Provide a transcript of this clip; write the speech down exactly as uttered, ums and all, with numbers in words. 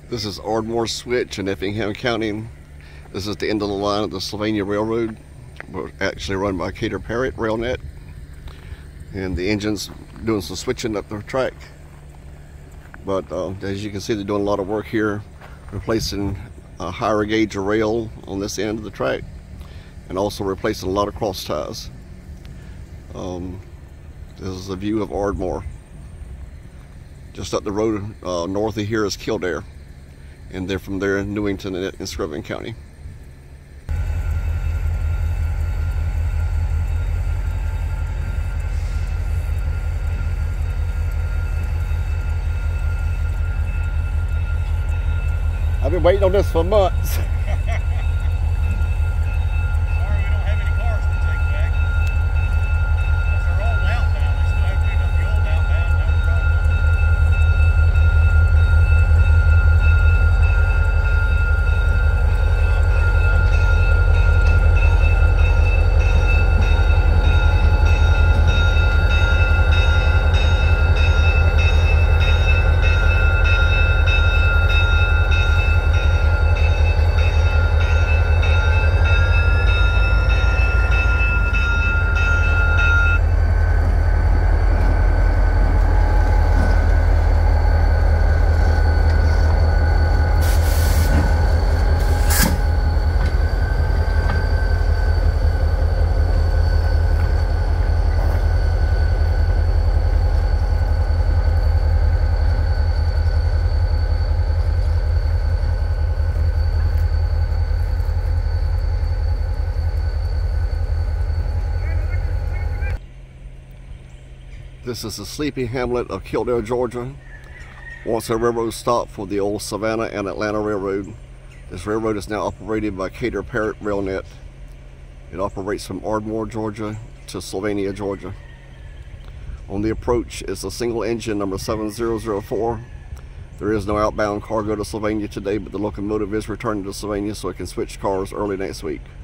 This is Ardmore switch in Effingham County. This is the end of the line of the Sylvania Railroad. We're actually run by CaterParrott Railnet. And the engine's doing some switching up the track. But uh, as you can see, they're doing a lot of work here, replacing a higher gauge of rail on this end of the track, and also replacing a lot of cross ties. Um, this is a view of Ardmore. Just up the road uh, north of here is Kildare, and they're from there in Newington and Screven County. I've been waiting on this for months. Sorry, we don't have any cars to take back. That's our old outbound. They still have to pick up the old outbound. No This is the sleepy hamlet of Kildare, Georgia. Once a railroad stop for the old Savannah and Atlanta Railroad. This railroad is now operated by CaterParrott Railnet. It operates from Ardmore, Georgia to Sylvania, Georgia. On the approach is a single engine number seven zero zero four. There is no outbound cargo to Sylvania today, but the locomotive is returning to Sylvania so it can switch cars early next week.